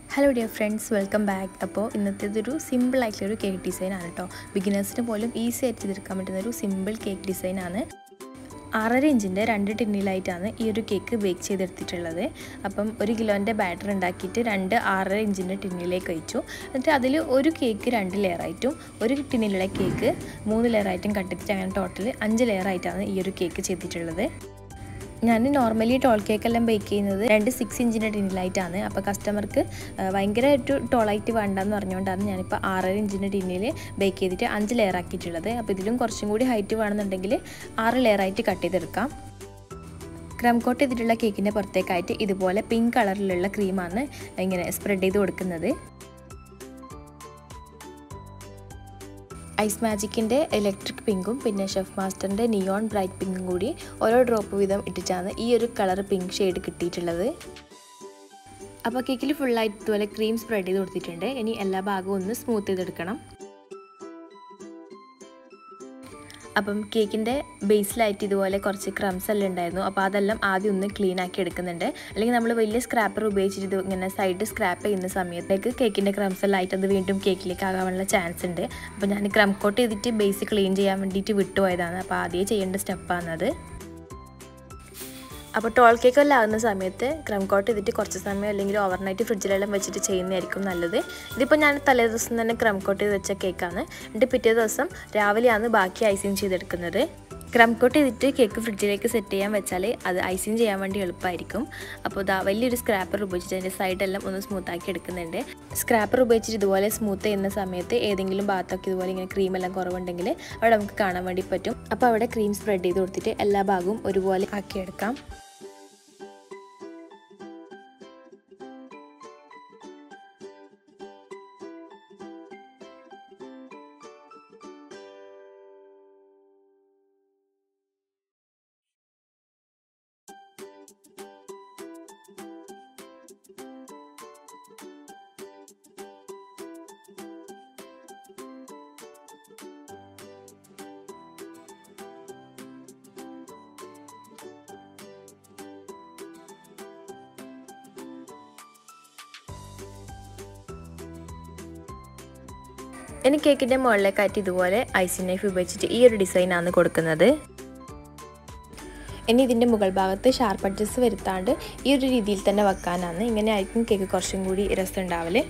Hello dear friends, welcome back. അപ്പോൾ ഇന്നത്തേത് ഒരു simple ആയിട്ടുള്ള ഒരു കേക്ക് ഡിസൈൻ ആണ് ട്ടോ. ബിഗിനേഴ്സിന് പോലും ഈസി ആയിട്ട് ചെയ്തെടുക്കാൻ പറ്റുന്ന ഒരു സിമ്പിൾ കേക്ക് ഡിസൈൻ ആണ്. 6.5 ഇഞ്ചിന്റെ 2 ടിന്നിലായിട്ടാണ് ഈ ഒരു കേക്ക് ബേക്ക് ചെയ്തെടുത്തിട്ടുള്ളത്. അപ്പം 1 കിലോന്റെ ബാറ്റർ ഉണ്ടാക്കിയിട്ട് 2 6.5 ഇഞ്ചിന്റെ ടിന്നിലേക്ക് വെച്ചു. എന്നിട്ട് അതിൽ ഒരു കേക്ക് 2 ലെയർ ആയിട്ടും ഒരു ടിന്നിലുള്ള കേക്ക് 3 ലെയർ ആയിട്ടും കട്ട് ചെയ്തിട്ട് അങ്ങനെ ടോട്ടൽ 5 ലെയർ ആയിട്ടാണ് ഈ ഒരു കേക്ക് ചെയ്തിട്ടുള്ളത്. ഞാൻ നോർമലി ടോൾ കേക്ക് എല്ലാം ബേക്ക് ചെയ്യുന്നത് 6 ഇഞ്ചിൻ്റെ ടിന്നിലായിട്ടാണ്. അപ്പോൾ കസ്റ്റമർക്ക് ഭയങ്കരമായിട്ട് ടോളായിട്ട് വേണ്ടെന്ന് പറഞ്ഞുകൊണ്ടാണ് ഞാനിപ്പോൾ 6.5 ഇഞ്ചിൻ്റെ ടിന്നിൽ ബേക്ക് ചെയ്തിട്ട് 5 ലെയർ ആക്കിയിട്ടുള്ളത്. അപ്പോൾ ഇതിലും കുറച്ചും കൂടി ഹൈറ്റ് വേണമെന്നുണ്ടെങ്കിൽ 6 ലെയർ ആയിട്ട് കട്ട് ചെയ്തെടുക്കാം. ക്രം കോട്ട് ചെയ്തിട്ടുള്ള കേക്കിൻ്റെ പുറത്തേക്കായിട്ട് ഇതുപോലെ പിങ്ക് കളറിലുള്ള ക്രീമാണ് ഇങ്ങനെ സ്പ്രെഡ് ചെയ്ത് കൊടുക്കുന്നത്. ഐസ് മാജിക്കിൻ്റെ ഇലക്ട്രിക് പിങ്കും പിന്നെ ഷെഫ് മാസ്റ്ററിൻ്റെ നിയോൺ ബ്രൈറ്റ് പിങ്കും കൂടി ഓരോ ഡ്രോപ്പ് വീതം ഇട്ടിട്ടാണ് ഈ ഒരു കളർ പിങ്ക് ഷെയ്ഡ് കിട്ടിയിട്ടുള്ളത്. അപ്പോൾ കേക്കിൽ ഫുള്ളായിട്ട് ഇതുപോലെ ക്രീം സ്പ്രെഡ് ചെയ്ത് കൊടുത്തിട്ടുണ്ട്. ഇനി എല്ലാ ഭാഗവും ഒന്ന് സ്മൂത്ത് ചെയ്തെടുക്കണം. അപ്പം കേക്കിൻ്റെ ബേസിലായിട്ട് ഇതുപോലെ കുറച്ച് ക്രംസ് എല്ലാം ഉണ്ടായിരുന്നു. അപ്പോൾ അതെല്ലാം ആദ്യം ഒന്ന് ക്ലീൻ ആക്കി എടുക്കുന്നുണ്ട്. അല്ലെങ്കിൽ നമ്മൾ വലിയ സ്ക്രാപ്പർ ഉപയോഗിച്ചിട്ട് ഇങ്ങനെ സൈഡ് സ്ക്രാപ്പ് ചെയ്യുന്ന സമയത്തേക്ക് കേക്കിൻ്റെ ക്രംസ് എല്ലാം ആയിട്ട് അത് വീണ്ടും കേക്കിലേക്ക് ആകാനുള്ള ചാൻസ് ഉണ്ട്. അപ്പോൾ ഞാൻ ക്രം കോട്ട് ചെയ്തിട്ട് ബേസ് ക്ലീൻ ചെയ്യാൻ വേണ്ടിയിട്ട് വിട്ടുപോയതാണ്. അപ്പോൾ ആദ്യം ചെയ്യേണ്ട സ്റ്റെപ്പാണത്. അപ്പോൾ ടോൾ കേക്ക് എല്ലാം ആകുന്ന സമയത്ത് ക്രം കോട്ട് ചെയ്തിട്ട് കുറച്ച് സമയം അല്ലെങ്കിൽ ഓവർനൈറ്റ് ഫ്രിഡ്ജിലെല്ലാം വെച്ചിട്ട് ചെയ്യുന്നതായിരിക്കും നല്ലത്. ഇതിപ്പോൾ ഞാൻ തലേ ദിവസം തന്നെ ക്രം കോട്ട് ചെയ്ത് വെച്ച കേക്കാണ്. എന്നിട്ട് പിറ്റേ ദിവസം രാവിലെയാണ് ബാക്കി ഐസിങ് ചെയ്തെടുക്കുന്നത്. ക്രം കോട്ട് ചെയ്തിട്ട് കേക്ക് ഫ്രിഡ്ജിലേക്ക് സെറ്റ് ചെയ്യാൻ വെച്ചാൽ അത് ഐസിങ് ചെയ്യാൻ വേണ്ടി എളുപ്പമായിരിക്കും. അപ്പോൾ ഇതാ വലിയൊരു സ്ക്രാപ്പർ ഉപയോഗിച്ചിട്ട് അതിൻ്റെ സൈഡെല്ലാം ഒന്ന് സ്മൂത്താക്കി എടുക്കുന്നുണ്ട്. സ്ക്രാപ്പർ ഉപയോഗിച്ചിട്ട് ഇതുപോലെ സ്മൂത്ത് ചെയ്യുന്ന സമയത്ത് ഏതെങ്കിലും ഭാഗത്തൊക്കെ ഇതുപോലെ ഇങ്ങനെ ക്രീമെല്ലാം കുറവുണ്ടെങ്കിൽ അവിടെ നമുക്ക് കാണാൻ വേണ്ടി പറ്റും. അപ്പോൾ അവിടെ ക്രീം സ്പ്രെഡ് ചെയ്ത് കൊടുത്തിട്ട് എല്ലാ ഭാഗവും ഒരുപോലെ ആക്കിയെടുക്കാം. ഇനി കേക്കിൻ്റെ മുകളിലേക്കായിട്ട് ഇതുപോലെ ഐസിങ് നൈഫ് ഉപയോഗിച്ചിട്ട് ഈ ഒരു ഡിസൈനാണ് കൊടുക്കുന്നത്. ഇനി ഇതിൻ്റെ മുകൾ ഭാഗത്ത് ഷാർപ്പ് അഡ്ജസ്റ്റ് വരുത്താണ്ട് ഈ ഒരു രീതിയിൽ തന്നെ വെക്കാനാണ്. ഇങ്ങനെ ആയിരിക്കും കേക്ക് കുറച്ചും കൂടി രസം ഉണ്ടാവല്.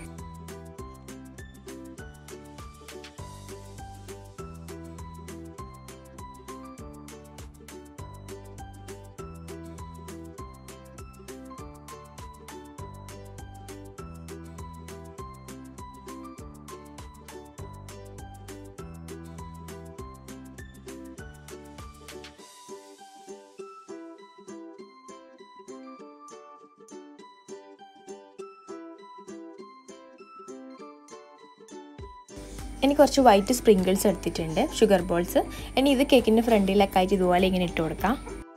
ഇനി കുറച്ച് വൈറ്റ് സ്പ്രിങ്കിൾസ് എടുത്തിട്ടുണ്ട്, ഷുഗർ ബോൾസ്. ഇനി ഇത് കേക്കിൻ്റെ ഫ്രണ്ടിലൊക്കെ ആയിട്ട് ഇതുപോലെ ഇങ്ങനെ ഇട്ട് കൊടുക്കാം.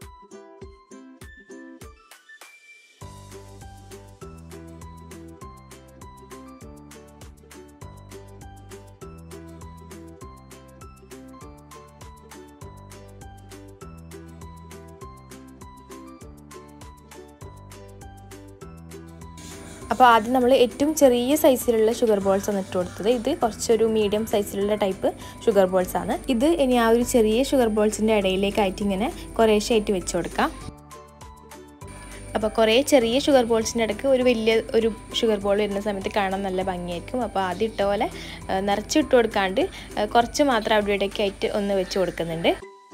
അപ്പോൾ ആദ്യം നമ്മൾ ഏറ്റവും ചെറിയ സൈസിലുള്ള ഷുഗർ ബോൾസ് ആണ് ഇട്ട് കൊടുത്തത്. ഇത് കുറച്ചൊരു മീഡിയം സൈസിലുള്ള ടൈപ്പ് ഷുഗർ ബോൾസ് ആണ്. ഇത് ഇനി ആ ഒരു ചെറിയ ഷുഗർ ബോൾസിൻ്റെ ഇടയിലേക്കായിട്ട് ഇങ്ങനെ കുറേശ്ശായിട്ട് വെച്ച് കൊടുക്കാം. അപ്പോൾ കുറേ ചെറിയ ഷുഗർ ബോൾസിൻ്റെ ഇടയ്ക്ക് ഒരു ഷുഗർ ബോൾ വരുന്ന സമയത്ത് കാണാൻ നല്ല ഭംഗിയായിരിക്കും. അപ്പോൾ ആദ്യം ഇട്ട പോലെ നിറച്ചിട്ട് കൊടുക്കാണ്ട് കുറച്ച് മാത്രം അവിടെ ഇടയ്ക്ക് ആയിട്ട് ഒന്ന് വെച്ച് കൊടുക്കുന്നുണ്ട്.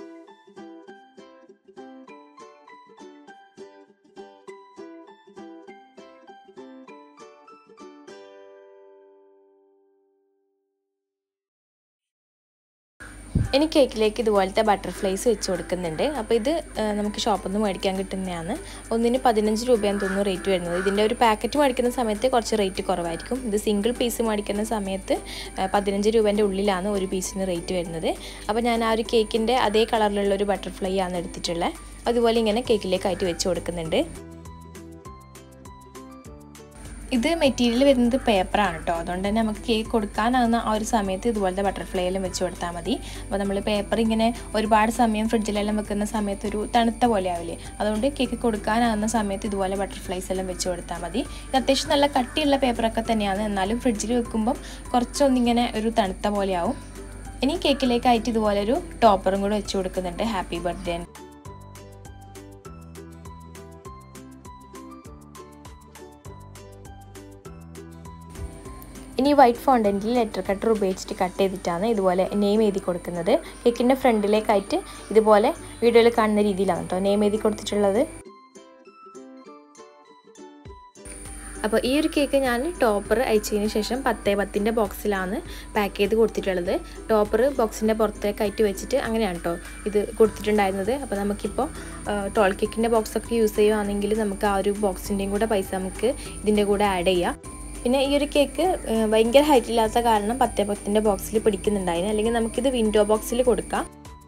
ഇനി കേക്കിലേക്ക് ഇതുപോലത്തെ ബട്ടർഫ്ലൈസ് വെച്ച് കൊടുക്കുന്നുണ്ട്. അപ്പോൾ ഇത് നമുക്ക് ഷോപ്പിൽ നിന്ന് മേടിക്കാൻ കിട്ടുന്നതാണ്. ഒന്നിന് 15 രൂപയാണെന്ന് തോന്നുന്നു റേറ്റ് വരുന്നത്. ഇതിൻ്റെ ഒരു പാക്കറ്റ് മേടിക്കുന്ന സമയത്ത് കുറച്ച് റേറ്റ് കുറവായിരിക്കും. ഇത് സിംഗിൾ പീസ് മേടിക്കുന്ന സമയത്ത് 15 രൂപേൻ്റെ ഉള്ളിലാണ് ഒരു പീസിന് റേറ്റ് വരുന്നത്. അപ്പോൾ ഞാൻ ആ ഒരു കേക്കിൻ്റെ അതേ കളറിലുള്ള ഒരു ബട്ടർഫ്ലൈ ആണ് എടുത്തിട്ടുള്ളത്. അതുപോലെ ഇങ്ങനെ കേക്കിലേക്കായിട്ട് വെച്ച് കൊടുക്കുന്നുണ്ട്. ഇത് മെറ്റീരിയൽ വരുന്നത് പേപ്പറാണ് കേട്ടോ. അതുകൊണ്ട് തന്നെ നമുക്ക് കേക്ക് കൊടുക്കാനാകുന്ന ആ ഒരു സമയത്ത് ഇതുപോലത്തെ ബട്ടർഫ്ലൈയെല്ലാം വെച്ച് കൊടുത്താൽ മതി. അപ്പോൾ നമ്മൾ പേപ്പർ ഇങ്ങനെ ഒരുപാട് സമയം ഫ്രിഡ്ജിലെല്ലാം വെക്കുന്ന സമയത്ത് ഒരു തണുത്ത പോലെ ആവില്ലേ, അതുകൊണ്ട് കേക്ക് കൊടുക്കാനാകുന്ന സമയത്ത് ഇതുപോലെ ബട്ടർഫ്ലൈസ് എല്ലാം വെച്ച് കൊടുത്താൽ മതി. ഇത് അത്യാവശ്യം നല്ല കട്ടിയുള്ള പേപ്പറൊക്കെ തന്നെയാണ്, എന്നാലും ഫ്രിഡ്ജിൽ വെക്കുമ്പം കുറച്ചൊന്നിങ്ങനെ ഒരു തണുത്ത പോലെ ആവും. ഇനി കേക്കിലേക്കായിട്ട് ഇതുപോലെ ഒരു ടോപ്പറും കൂടെ വെച്ച് കൊടുക്കുന്നുണ്ട്, ഹാപ്പി ബർത്ത്ഡേ. ഇനി വൈറ്റ് ഫോണ്ടൻറ്റിൽ ലെറ്റർ കട്ടർ ഉപയോഗിച്ചിട്ട് കട്ട് ചെയ്തിട്ടാണ് ഇതുപോലെ നെയിം എഴുതി കൊടുക്കുന്നത്. കേക്കിൻ്റെ ഫ്രണ്ടിലേക്കായിട്ട് ഇതുപോലെ വീഡിയോയിൽ കാണുന്ന രീതിയിലാണ് കേട്ടോ നെയിം എഴുതി കൊടുത്തിട്ടുള്ളത്. അപ്പോൾ ഈ ഒരു കേക്ക് ഞാൻ ടോപ്പർ അയച്ചതിന് ശേഷം 10x10 ബോക്സിലാണ് പാക്ക് ചെയ്ത് കൊടുത്തിട്ടുള്ളത്. ടോപ്പർ ബോക്സിൻ്റെ പുറത്തേക്കായിട്ട് വെച്ചിട്ട് അങ്ങനെയാണ് കേട്ടോ ഇത് കൊടുത്തിട്ടുണ്ടായിരുന്നത്. അപ്പോൾ നമുക്കിപ്പോൾ ടോൾ കേക്കിൻ്റെ ബോക്സൊക്കെ യൂസ് ചെയ്യുകയാണെങ്കിൽ നമുക്ക് ആ ഒരു ബോക്സിൻ്റെയും കൂടെ പൈസ നമുക്ക് ഇതിൻ്റെ കൂടെ ആഡ് ചെയ്യാം. പിന്നെ ഈ ഒരു കേക്ക് ഭയങ്കര ഹൈറ്റ് ഇല്ലാത്ത കാരണം 10x10 ബോക്സിൽ പിടിക്കുന്നുണ്ടായിരുന്നു, അല്ലെങ്കിൽ നമുക്കിത് വിൻഡോ ബോക്സിൽ കൊടുക്കാം.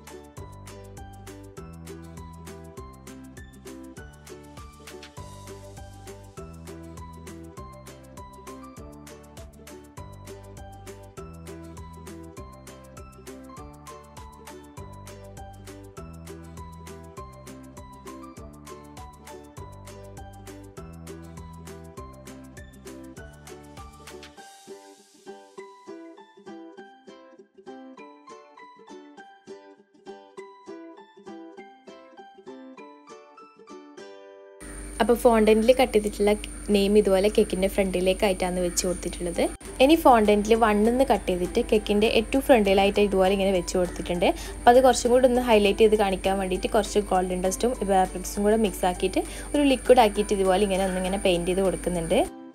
അപ്പോൾ ഫോണ്ടൻറ്റിൽ കട്ട് ചെയ്തിട്ടുള്ള നെയിം ഇതുപോലെ കേക്കിൻ്റെ ഫ്രണ്ടിലേക്കായിട്ടാണ് വെച്ച് കൊടുത്തിട്ടുള്ളത്. ഇനി ഫോണ്ടൻറ്റിൽ 1 കട്ട് ചെയ്തിട്ട് കേക്കിൻ്റെ ഏറ്റവും ഫ്രണ്ടിലായിട്ട് ഇതുപോലെ ഇങ്ങനെ വെച്ച് കൊടുത്തിട്ടുണ്ട്. അപ്പോൾ അത് കുറച്ചും കൂടി ഒന്ന് ഹൈലൈറ്റ് ചെയ്ത് കാണിക്കാൻ വേണ്ടിയിട്ട് കുറച്ച് ഗോൾഡൻ ഡസ്റ്റും ഇവാപറേറ്റ്സും കൂടെ മിക്സ് ആക്കിയിട്ട് ഒരു ലിക്വിഡ് ആക്കിയിട്ട് ഇതുപോലെ ഇങ്ങനെ ഒന്നിങ്ങനെ പെയിൻറ്റ് ചെയ്ത് കൊടുക്കുന്നുണ്ട്.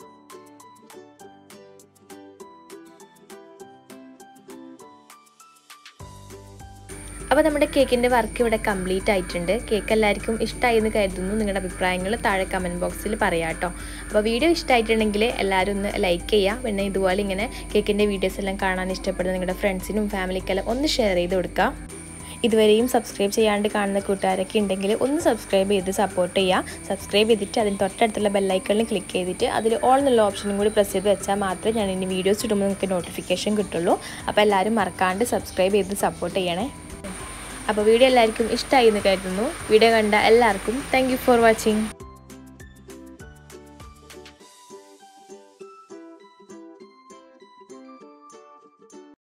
അപ്പോൾ നമ്മുടെ കേക്കിൻ്റെ വർക്ക് ഇവിടെ കംപ്ലീറ്റ് ആയിട്ടുണ്ട്. കേക്ക് എല്ലാവർക്കും ഇഷ്ടമായി എന്ന് കരുതുന്നു. നിങ്ങളുടെ അഭിപ്രായങ്ങൾ താഴെ കമൻറ്റ് ബോക്സിൽ പറയാം കേട്ടോ. അപ്പോൾ വീഡിയോ ഇഷ്ടമായിട്ടുണ്ടെങ്കിൽ എല്ലാവരും ഒന്ന് ലൈക്ക് ചെയ്യുക. പിന്നെ ഇതുപോലെ ഇങ്ങനെ കേക്കിൻ്റെ വീഡിയോസ് എല്ലാം കാണാൻ ഇഷ്ടപ്പെടുന്ന നിങ്ങളുടെ ഫ്രണ്ട്സിനും ഫാമിലിക്കെല്ലാം ഒന്ന് ഷെയർ ചെയ്ത് കൊടുക്കുക. ഇതുവരെയും സബ്സ്ക്രൈബ് ചെയ്യാണ്ട് കാണുന്ന കൂട്ടുകാരൊക്കെ ഉണ്ടെങ്കിൽ ഒന്ന് സബ്സ്ക്രൈബ് ചെയ്ത് സപ്പോർട്ട് ചെയ്യുക. സബ്സ്ക്രൈബ് ചെയ്തിട്ട് അതിന് തൊട്ടടുത്തുള്ള ബെല്ലൈക്കണിൽ ക്ലിക്ക് ചെയ്തിട്ട് അതിൽ ഓൾ എന്നുള്ള ഓപ്ഷനും കൂടി പ്രസ് ചെയ്ത് വെച്ചാൽ മാത്രമേ ഞാൻ ഇനി വീഡിയോസ് ഇടുമ്പോൾ നിങ്ങൾക്ക് നോട്ടിഫിക്കേഷൻ കിട്ടുള്ളൂ. അപ്പോൾ എല്ലാവരും മറക്കാണ്ട് സബ്സ്ക്രൈബ് ചെയ്ത് സപ്പോർട്ട് ചെയ്യണേ. അപ്പോൾ വീഡിയോ എല്ലാവർക്കും ഇഷ്ടമായി എന്ന് കരുതുന്നു. വീഡിയോ കണ്ട എല്ലാവർക്കും താങ്ക് യു ഫോർ വാച്ചിങ്.